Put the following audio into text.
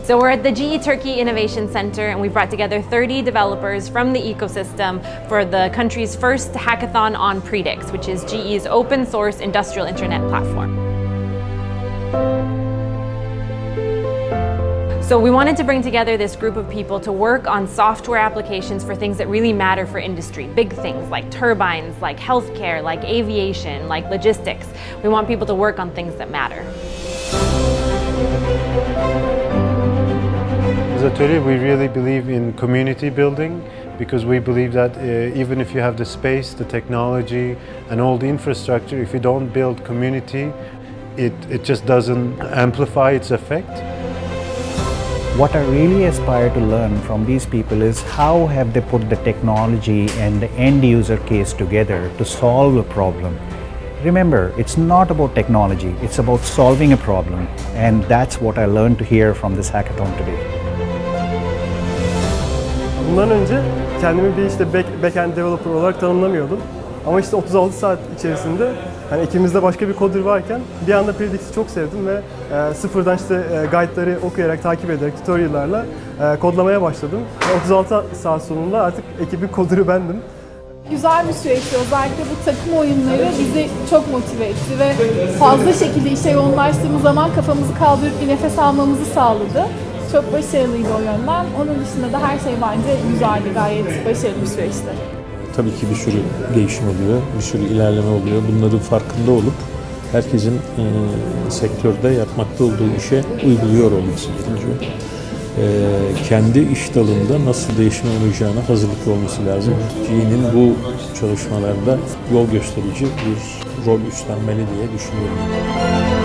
So we're at the GE Turkey Innovation Center, and we've brought together 30 developers from the ecosystem for the country's first hackathon on Predix, which is GE's open source industrial internet platform. So we wanted to bring together this group of people to work on software applications for things that really matter for industry. Big things like turbines, like healthcare, like aviation, like logistics. We want people to work on things that matter. As Atelier, we really believe in community building, because we believe that even if you have the space, the technology and all the infrastructure, if you don't build community, it just doesn't amplify its effect. What I really aspire to learn from these people is how have they put the technology and the end user case together to solve a problem. Remember, it's not about technology, it's about solving a problem, and that's what I learned to hear from this hackathon today. Bundan önce kendimi bir backend developer olarak tanımlamıyordum. Ama 36 saat içerisinde ekibimizde başka bir coder varken bir anda Predix'i çok sevdim ve sıfırdan guide'ları okuyarak, takip ederek, tutorial'larla kodlamaya başladım. 36 saat sonunda artık ekibin coder'ı bendim. Güzel bir süreçti. Özellikle bu takım oyunları bizi çok motive etti ve fazla şekilde işe yoğunlaştığımız zaman kafamızı kaldırıp bir nefes almamızı sağladı. Çok başarılıydı o yönden. Onun dışında da her şey bence güzeldi, gayet başarılı bir süreçti. Tabii ki bir sürü değişim oluyor, bir sürü ilerleme oluyor. Bunların farkında olup herkesin sektörde yapmakta olduğu işe uyguluyor olması gerekiyor. Kendi iş dalında nasıl değişim olacağına hazırlıklı olması lazım. GE'nin bu çalışmalarda yol gösterici bir rol üstlenmeli diye düşünüyorum.